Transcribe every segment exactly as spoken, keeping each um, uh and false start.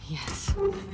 Yes.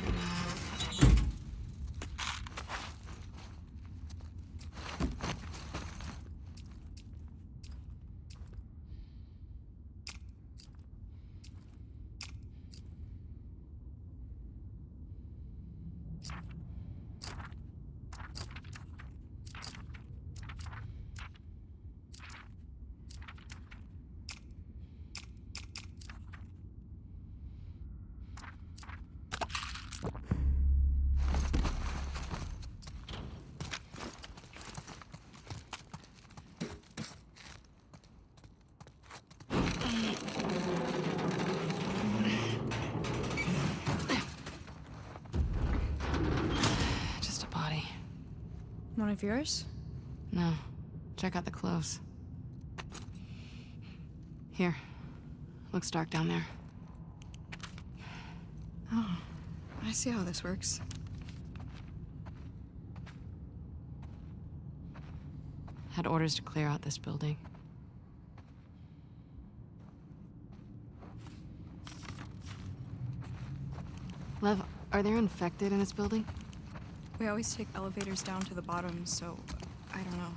Just a body. One of yours? No. Check out the clothes. Here. Looks dark down there. Oh, I see how this works. Had orders to clear out this building. Lev, are there infected in this building? We always take elevators down to the bottom, so I don't know.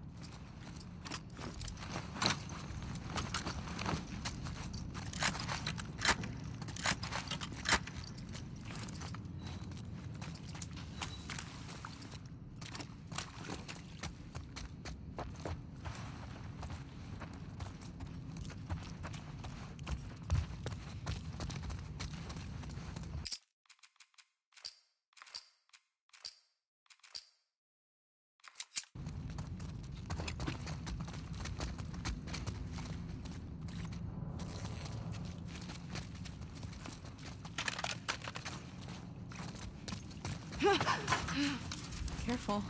Careful.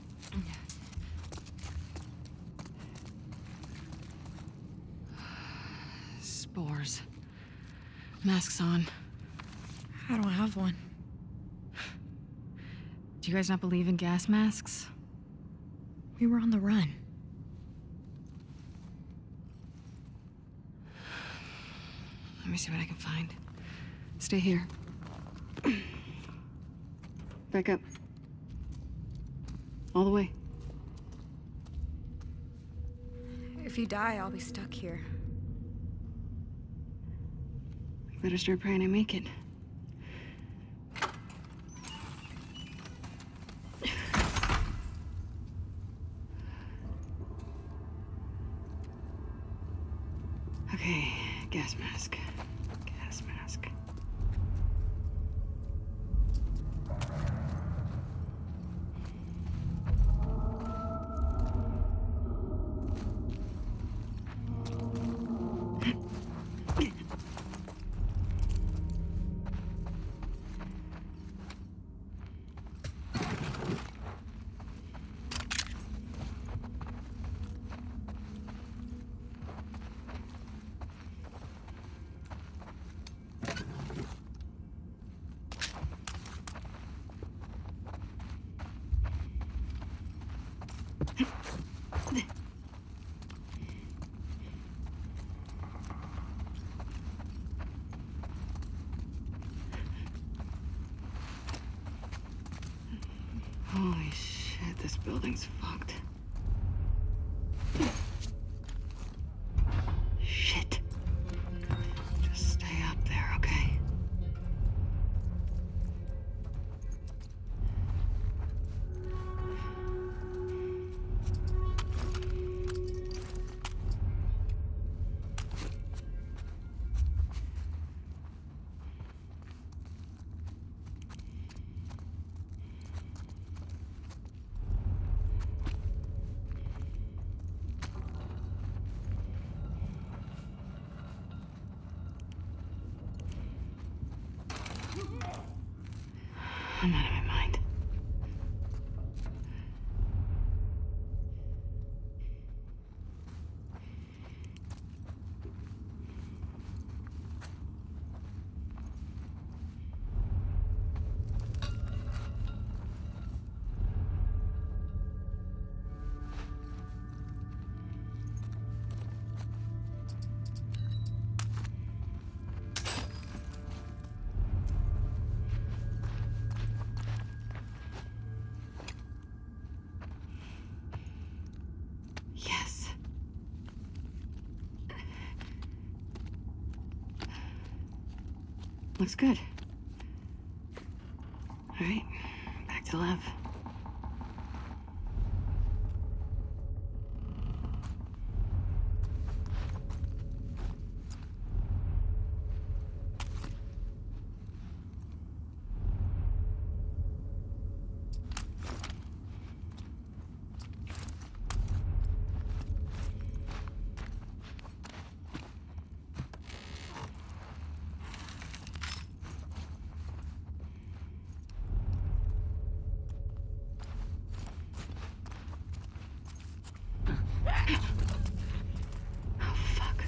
Spores. Masks on. I don't have one. Do you guys not believe in gas masks? We were on the run. Let me see what I can find. Stay here. Back up. All the way. If you die, I'll be stuck here. We better start praying I make it. Okay, gas mask. Gas mask. Holy shit, this building's fucked. Shit. Just stay up there, okay? I'm out of my mind. Looks good. All right, back to the lab. Oh, fuck.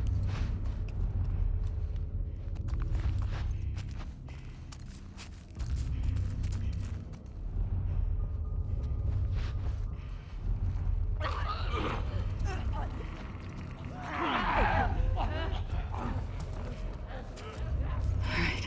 All right.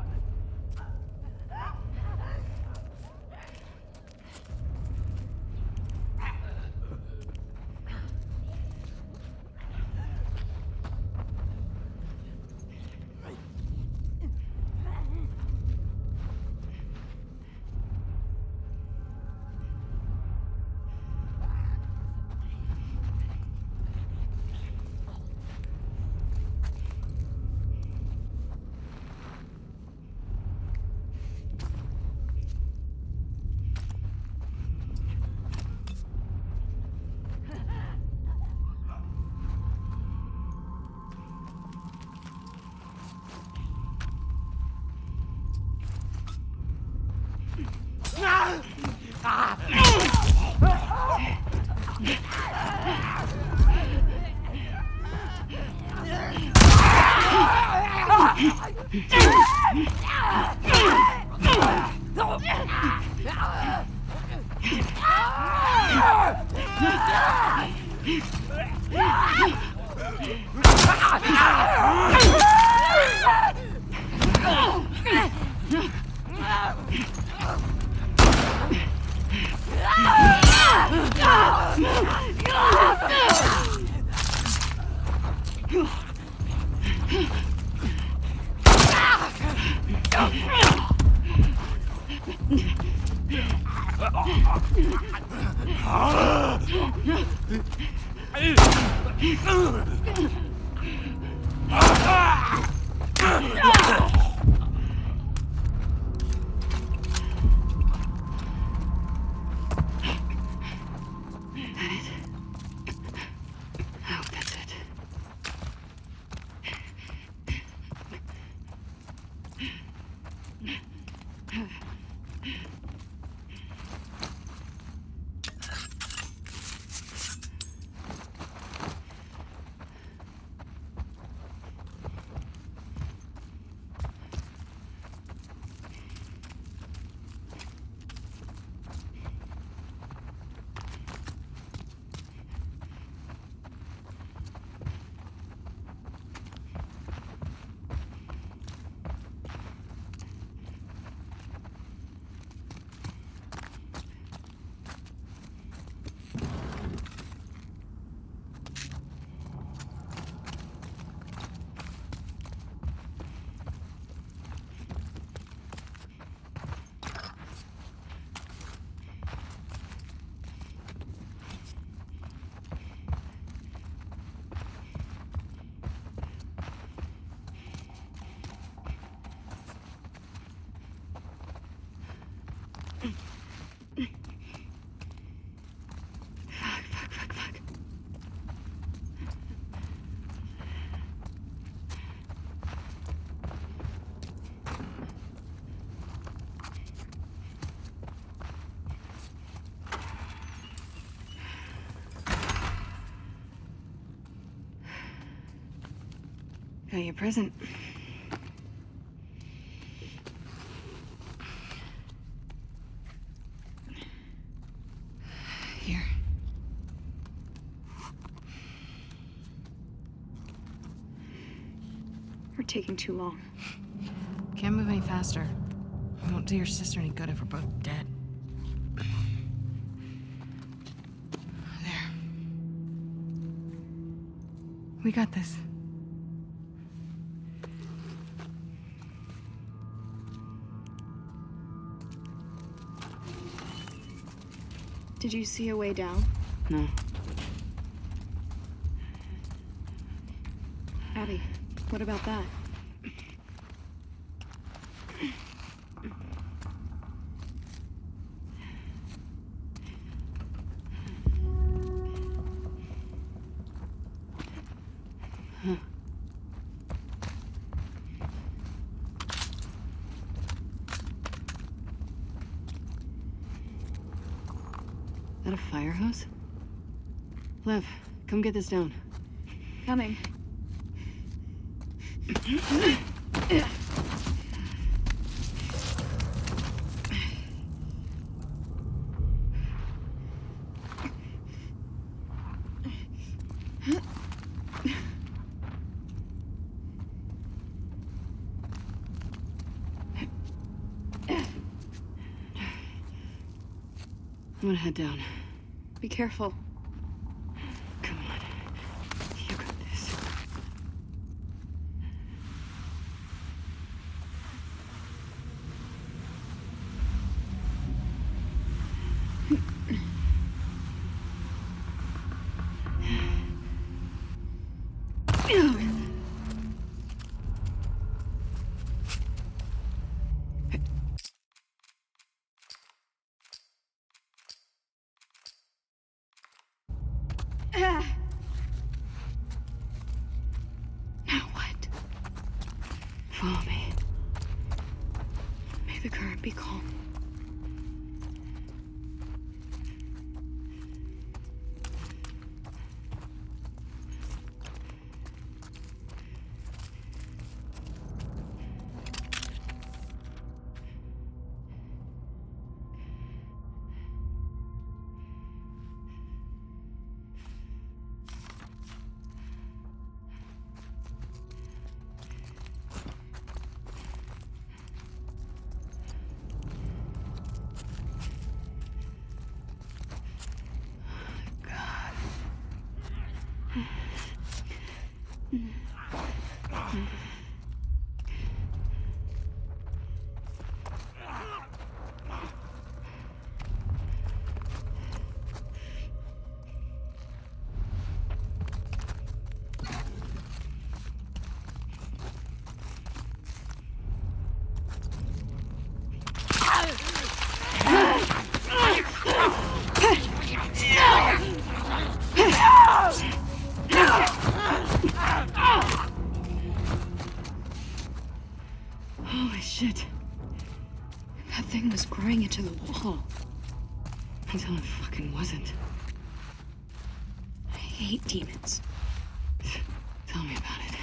Got your present. Here. We're taking too long. Can't move any faster. It won't do your sister any good if we're both dead. There. We got this. Did you see a way down? No. Abby, what about that? Huh. Is that a fire hose? Lev, come get this down. Coming. I'm gonna head down. Be careful. Come on. You got this. Now what? Follow me. May the current be calm. Holy shit. That thing was growing into the wall. Until it fucking wasn't. I hate demons. Tell me about it.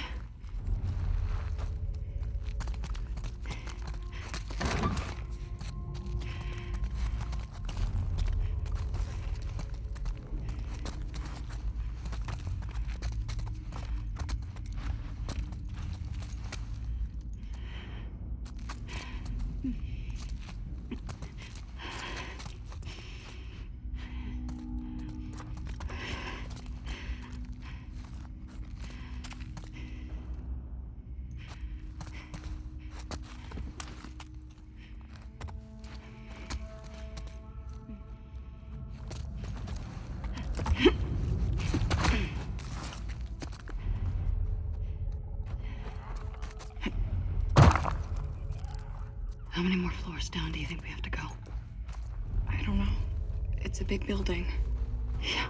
How many more floors down do you think we have to go? I don't know. It's a big building. Yeah.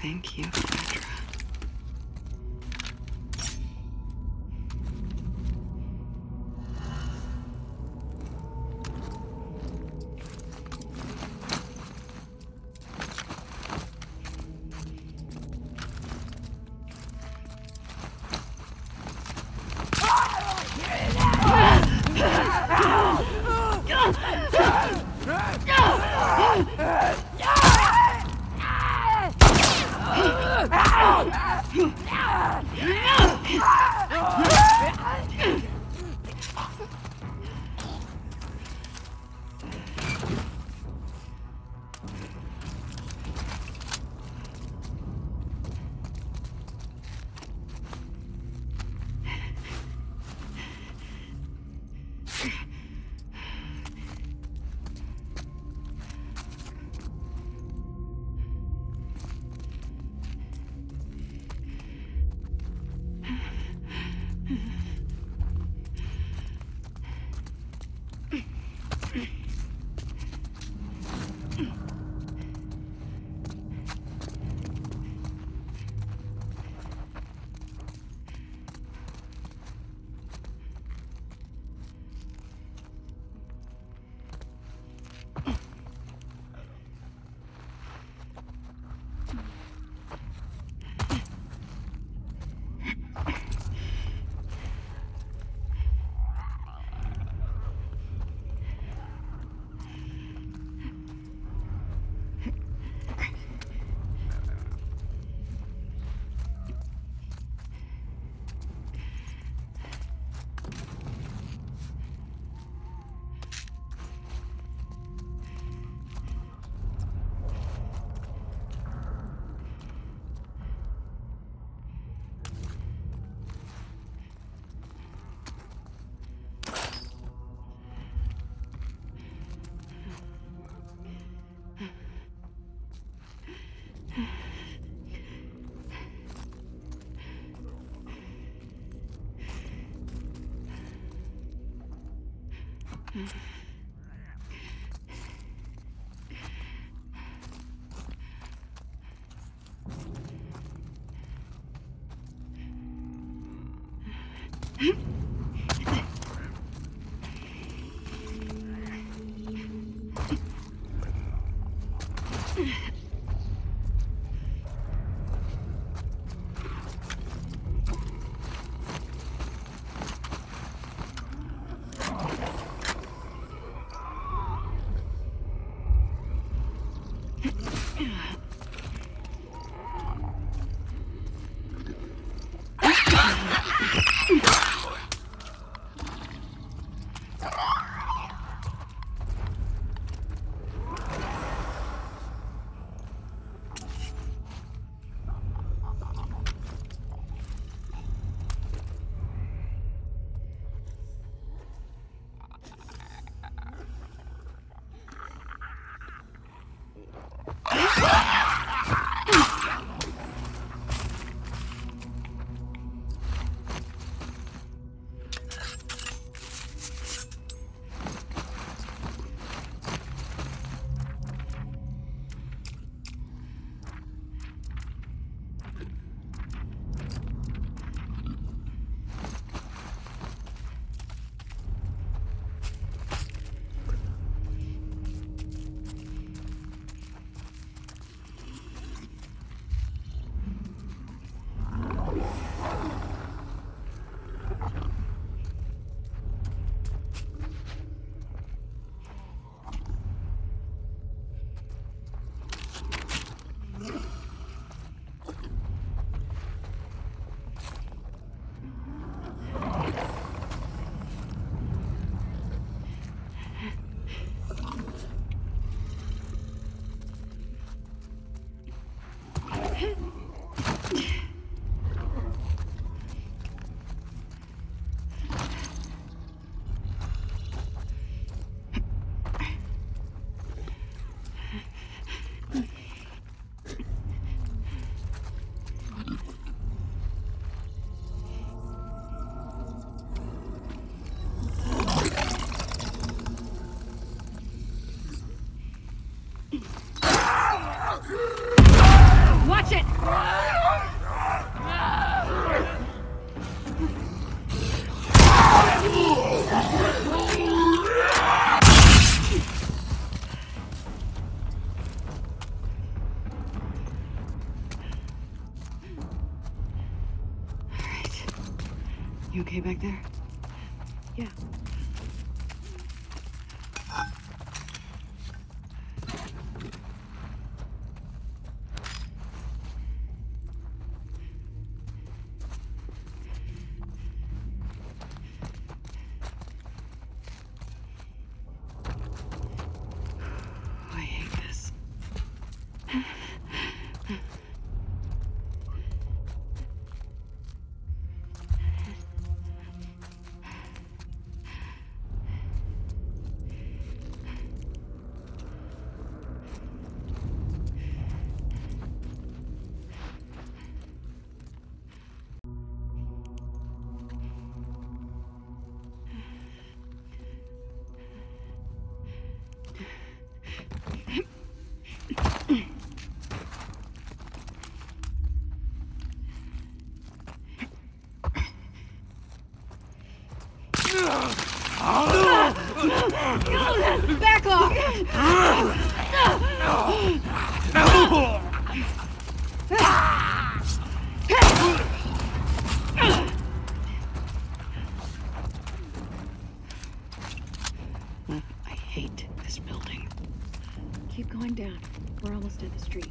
Thank you, Fedra. Watch it! Alright. You okay back there? Yeah. I hate this. Backlog! I hate this building. Keep going down. We're almost at the street.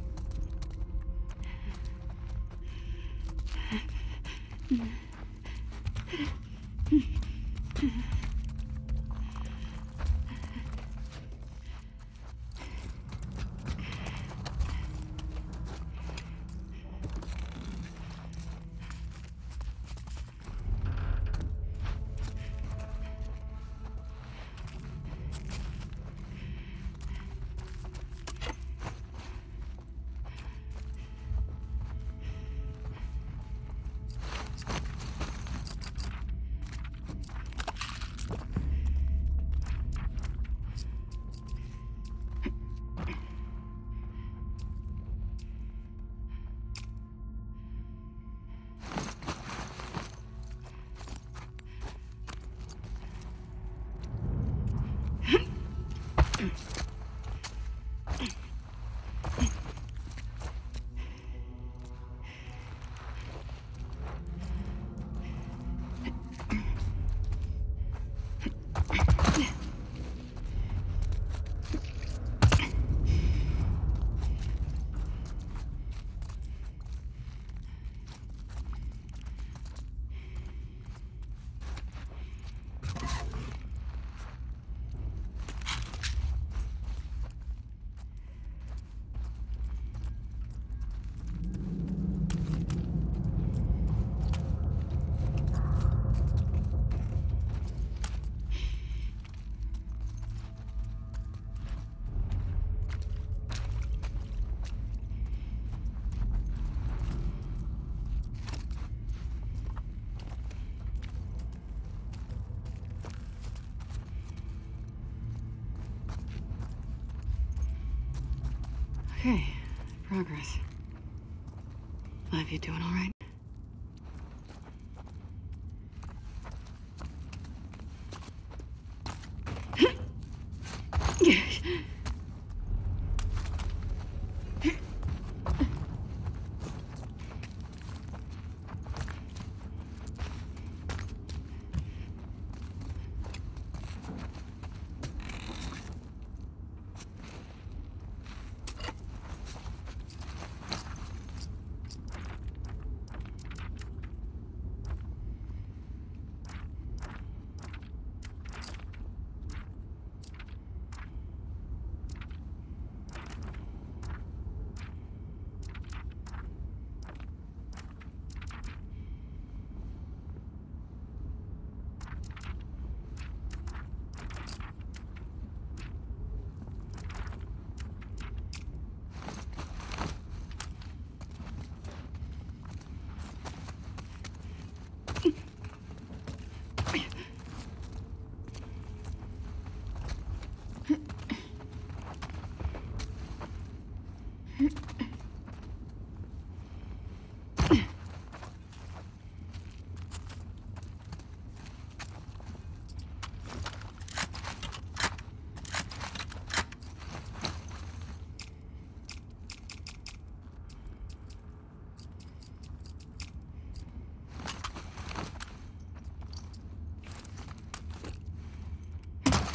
Okay, progress. Liv, you doing all right?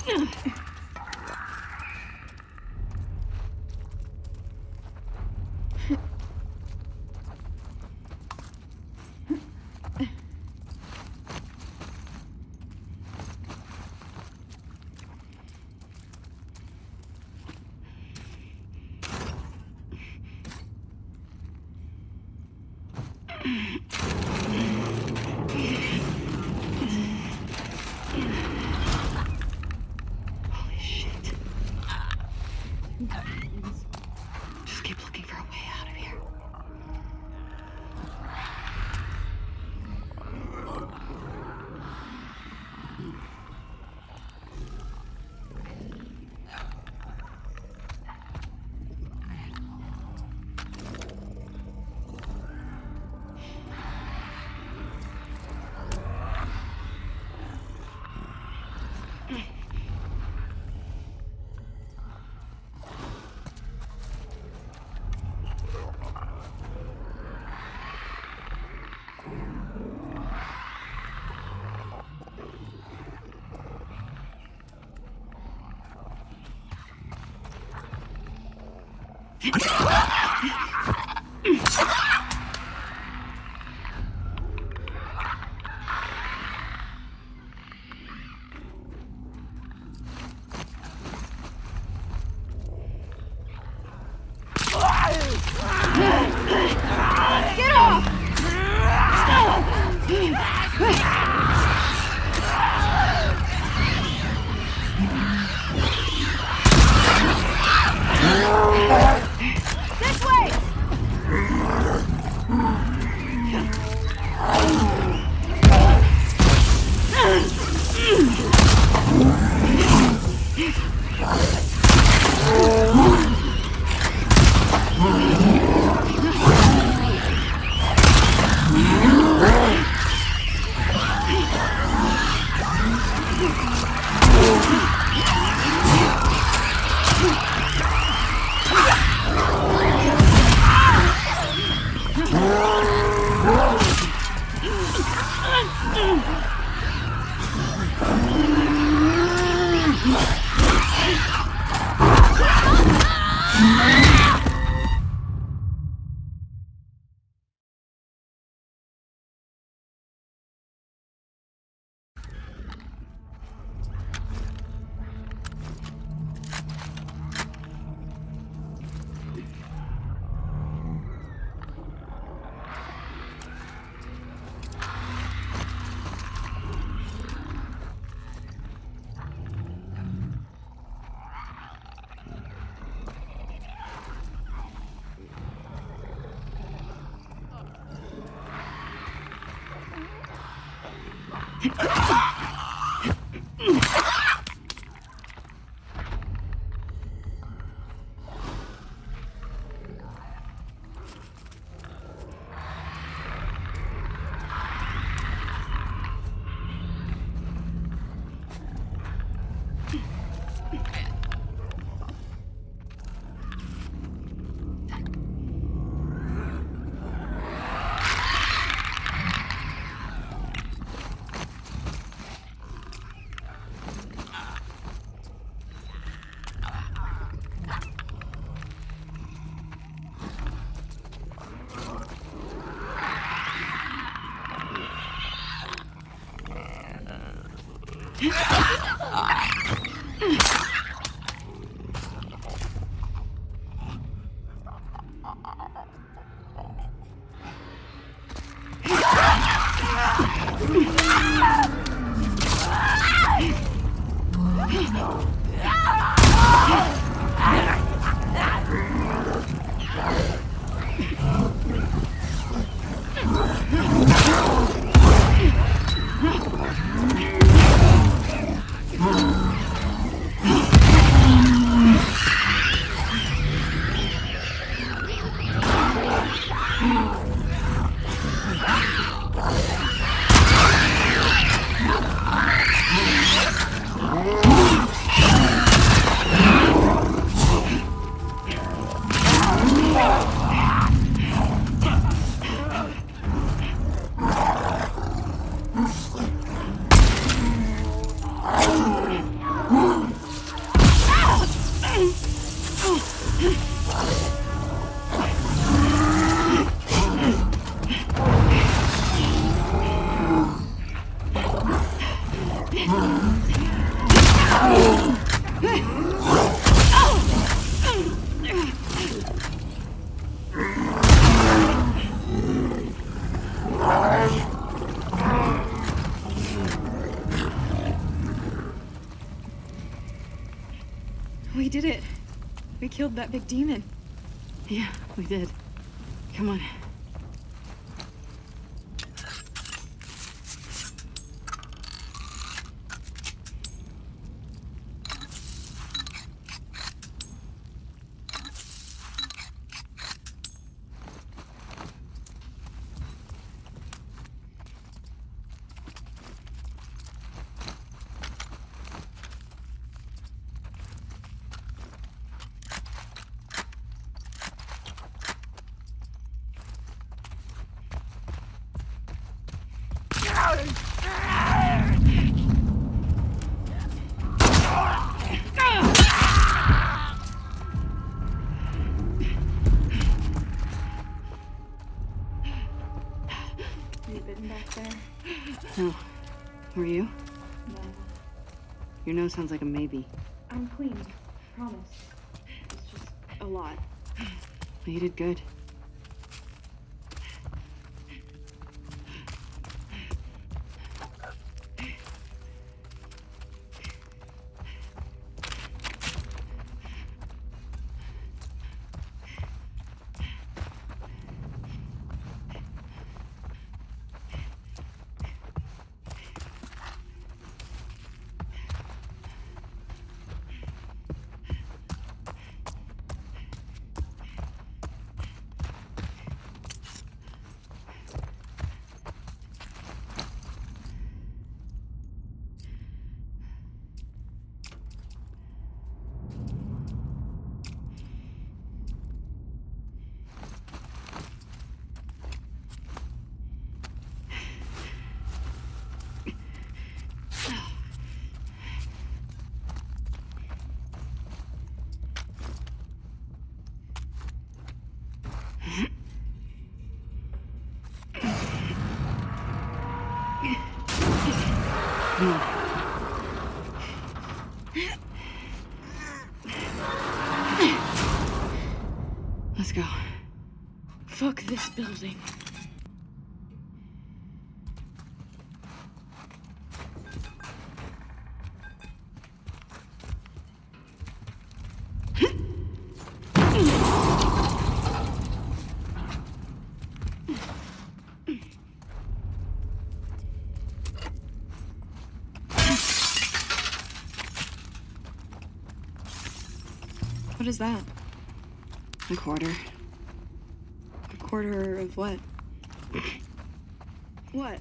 Holy shit. Just keep looking for a way out of here. Get off! This way! We did it. We killed that big demon. Yeah, we did. Come on. You bitten back there? No. Were you? No. Your nose sounds like a maybe. I'm clean. Promise. It's just a lot. Well, you did good. Come on. Let's go. Fuck this building. What is that? A quarter. A quarter of what? What?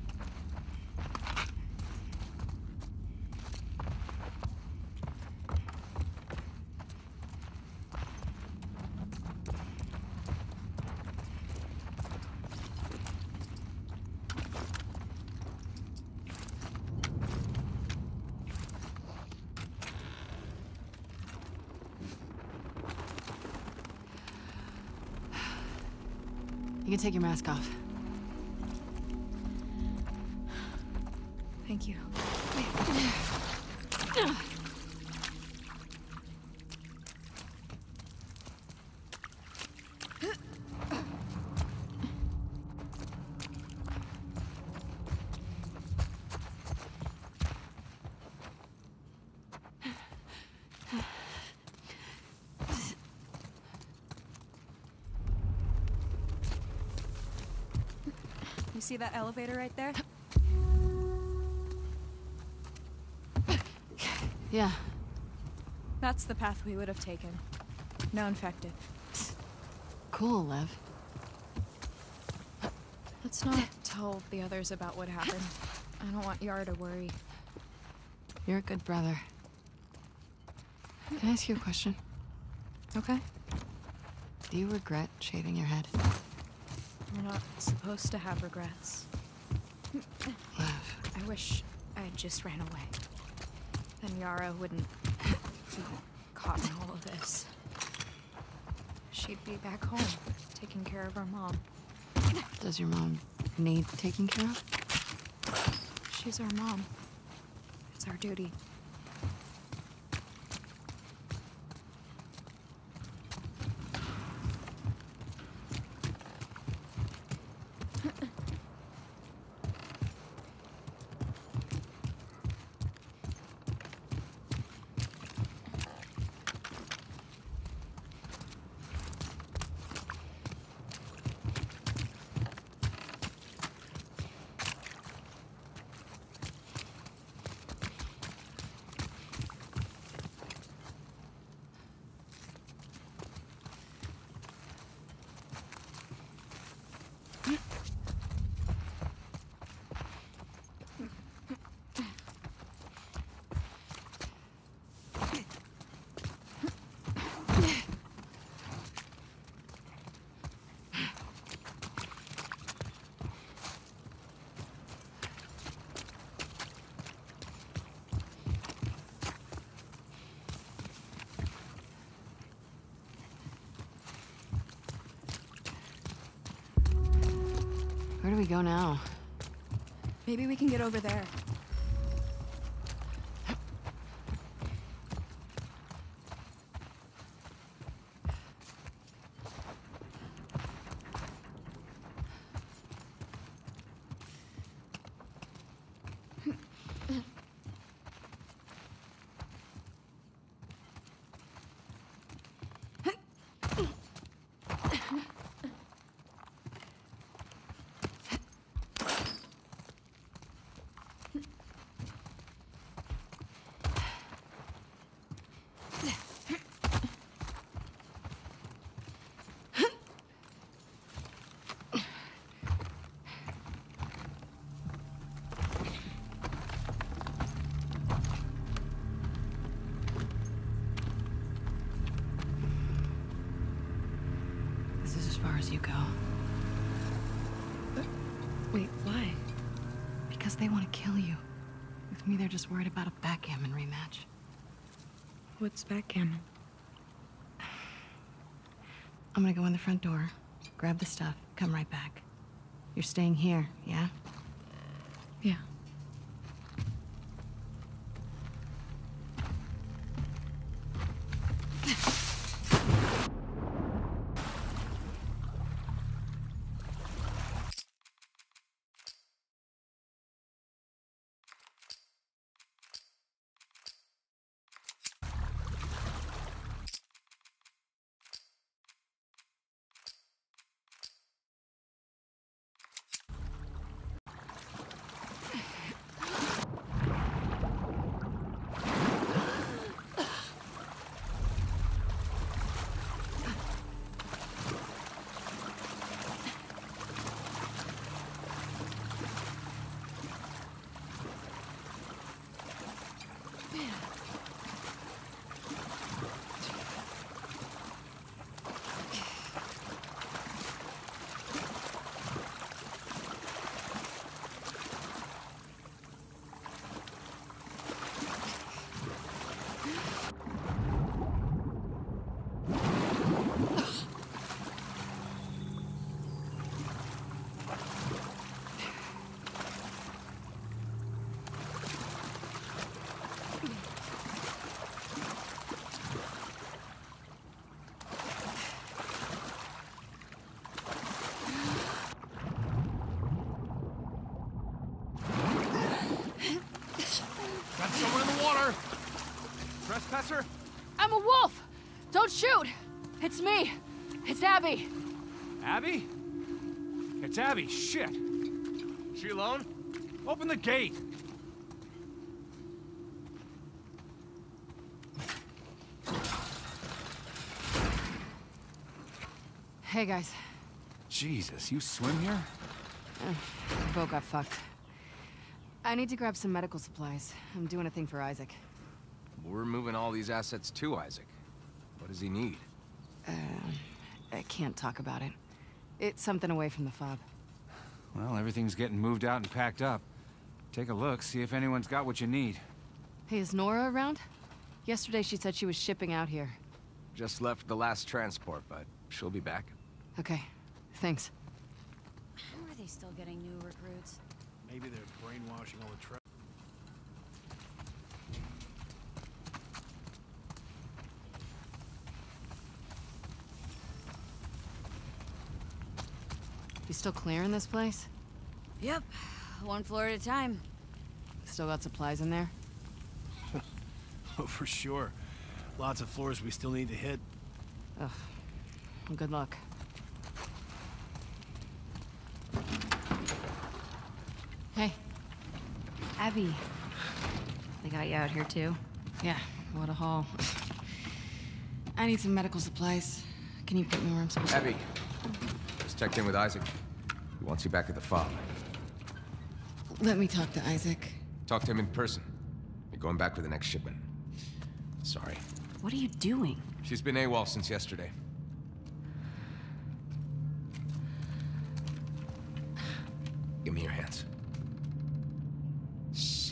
You can take your mask off. Thank you. You see that elevator right there? Yeah. That's the path we would have taken. No infected. Cool, Lev. Let's not tell the others about what happened. I don't want Yara to worry. You're a good brother. Can I ask you a question? Okay? Do you regret shaving your head? We're not supposed to have regrets. Lev. I wish I had just ran away. Then Yara wouldn't be caught in all of this. She'd be back home, taking care of her mom. Does your mom need taking care of? She's our mom. It's our duty. do we go now? Maybe we can get over there. This is as far as you go. Wait, why? Because they want to kill you. With me, they're just worried about a backgammon rematch. What's backgammon? I'm gonna go in the front door, grab the stuff, come right back. You're staying here, yeah? Yeah. Got someone in the water! Trespasser? I'm a wolf! Don't shoot! It's me! It's Abby! Abby? It's Abby, shit! She alone? Open the gate! Hey, guys. Jesus, you swim here? The boat got fucked. I need to grab some medical supplies. I'm doing a thing for Isaac. We're moving all these assets to Isaac. What does he need? Uh, I can't talk about it. It's something away from the fob. Well, everything's getting moved out and packed up. Take a look, see if anyone's got what you need. Hey, is Nora around? Yesterday she said she was shipping out here. Just left the last transport, but she'll be back. Okay, thanks. How are they still getting new recruits? Maybe they're brainwashing all the tra- You still clearing this place? Yep, one floor at a time. Still got supplies in there? Oh, for sure. Lots of floors we still need to hit. Ugh. Well, good luck. Hey. Abby. They got you out here too? Yeah, what a haul. I need some medical supplies. Can you put me where I'm supposed to? Abby, just checked in with Isaac. He wants you back at the fob. Let me talk to Isaac. Talk to him in person. You're going back with the next shipment. Sorry. What are you doing? She's been AWOL since yesterday. Give me your hands. Shit.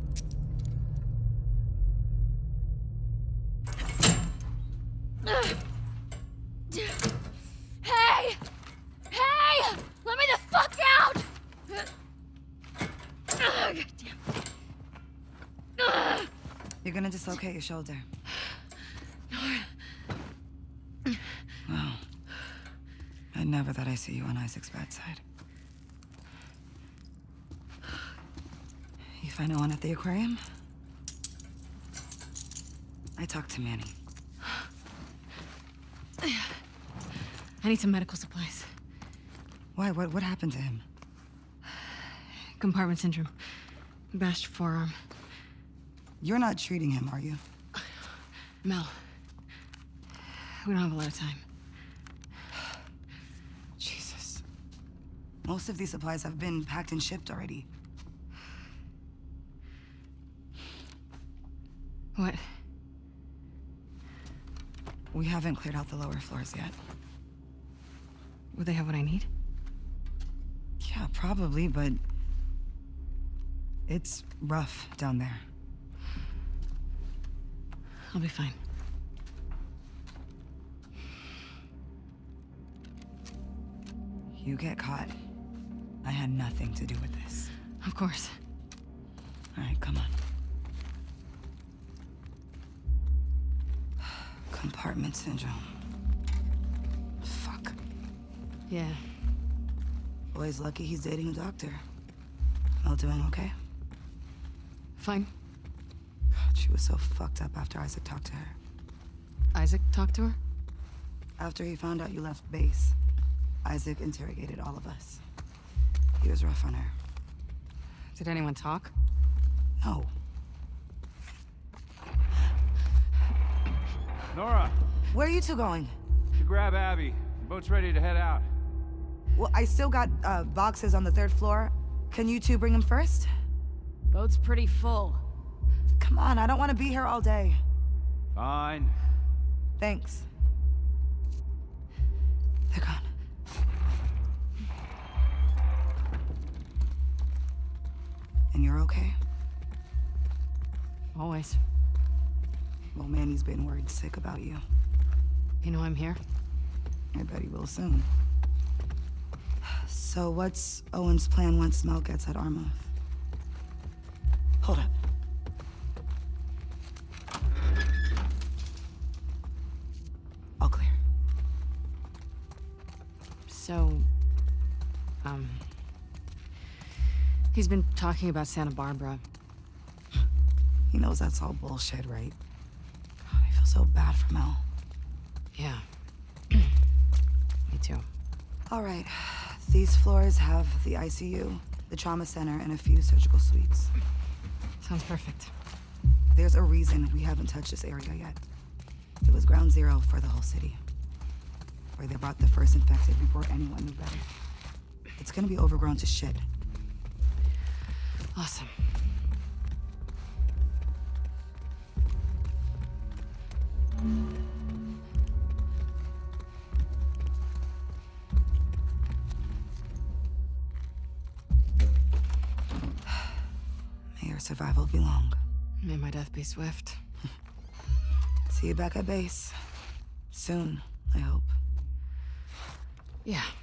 Ugh. You're gonna dislocate your shoulder. Wow. I never thought I'd see you on Isaac's bad side. You find no one at the aquarium? I talked to Manny. I need some medical supplies. Why? What, what happened to him? Compartment syndrome. Bashed forearm. You're not treating him, are you? Mel. We don't have a lot of time. Jesus. Most of these supplies have been packed and shipped already. What? We haven't cleared out the lower floors yet. Would they have what I need? Yeah, probably, but... it's rough down there. I'll be fine. You get caught. I had nothing to do with this. Of course. All right, come on. Compartment syndrome. Fuck. Yeah. Boy's lucky he's dating a doctor. Mel doing okay? Fine. God, she was so fucked up after Isaac talked to her. Isaac talked to her? After he found out you left base, Isaac interrogated all of us. He was rough on her. Did anyone talk? No. Nora, Where are you two going? you grab Abby. The boat's ready to head out. Well, I still got uh, boxes on the third floor. Can you two bring them first? Boat's pretty full. Come on, I don't want to be here all day. Fine. Thanks. They're gone. And you're okay? Always. Well, Manny's been worried sick about you. You know I'm here? I bet he will soon. So what's Owen's plan once Mel gets at Armouth? Hold up. All clear. So... Um... He's been talking about Santa Barbara. He knows that's all bullshit, right? God, I feel so bad for Mel. Yeah. Me too. All right. These floors have the I C U, the trauma center, and a few surgical suites. Sounds perfect. There's a reason we haven't touched this area yet. It was ground zero for the whole city. Where they brought the first infected before anyone knew better. It's gonna be overgrown to shit. Awesome. May your survival be long. May my death be swift. See you back at base. Soon, I hope. Yeah.